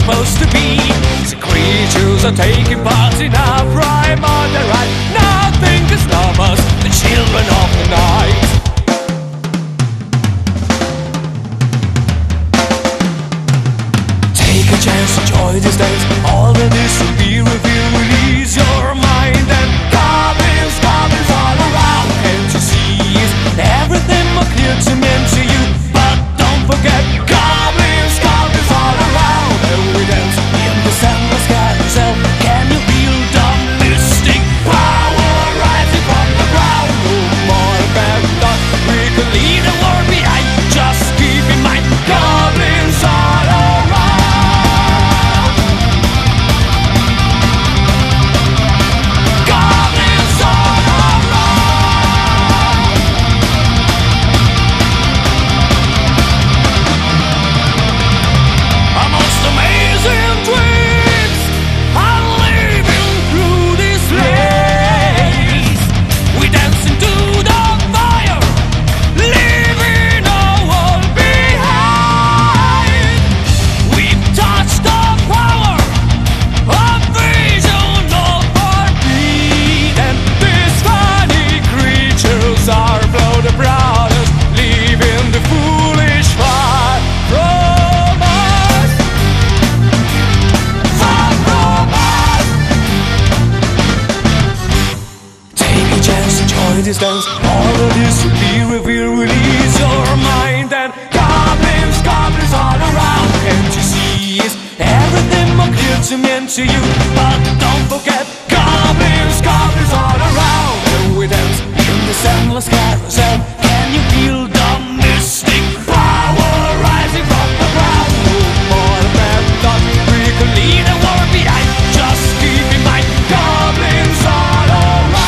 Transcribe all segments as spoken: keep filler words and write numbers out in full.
supposed to be. The creatures are taking part in our prime on the right. Nothing can stop us, the children of the night. Take a chance, enjoy this dance. All that is will be revealed. Release your mind and goblins, goblins all around. Can't you see it? Everything more clear to me and to you. But don't forget, goblins, goblins all around. And we dance in the sunless carousel. Can you feel the mystic power rising from the ground? No more bad luck, we can lead the world behind. Just keep in mind, goblins all around. Distance. All of this will be revealed. Release your mind and goblins, goblins all around. Can't you see it? Everything more clear to me and to you. But don't forget, goblins, goblins all around. And we dance in this endless carousel. Can you feel the mystic power rising from the ground? No more bad luck, we can lead the world behind. Just keep in mind, goblins all around.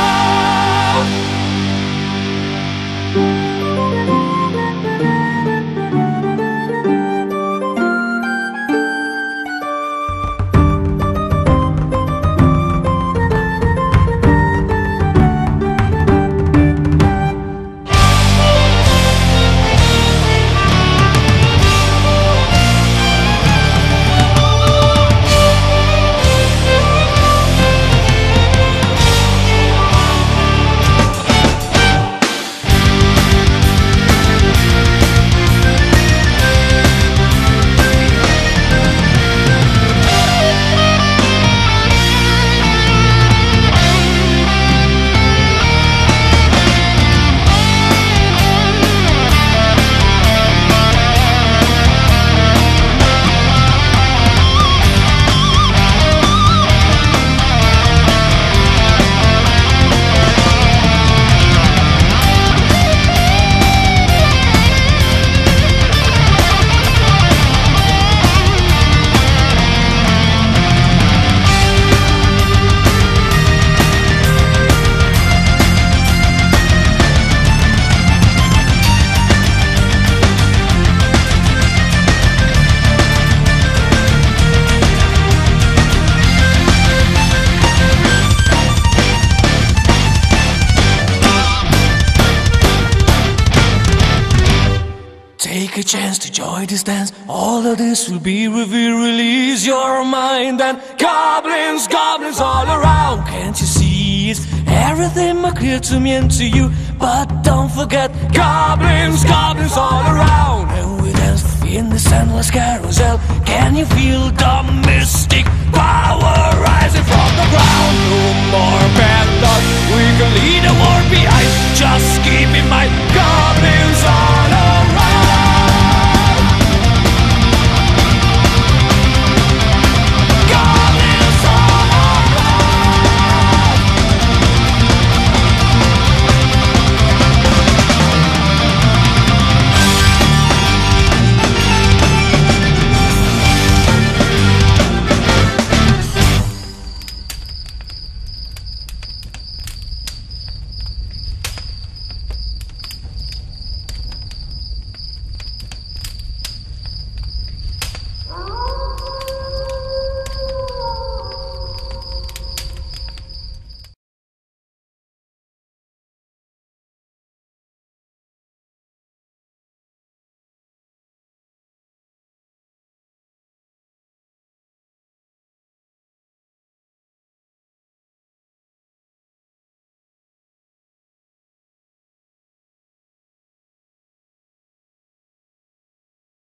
Take a chance to join this dance. All of this will be revealed. Release your mind and goblins, goblins all around. Can't you see it? Everything more clear to me and to you. But don't forget, goblins, goblins all around. And we dance in this endless carousel. Can you feel the mystic power rising from the ground? No more bad luck, we can lead the world behind. Just keep in mind, goblins all around.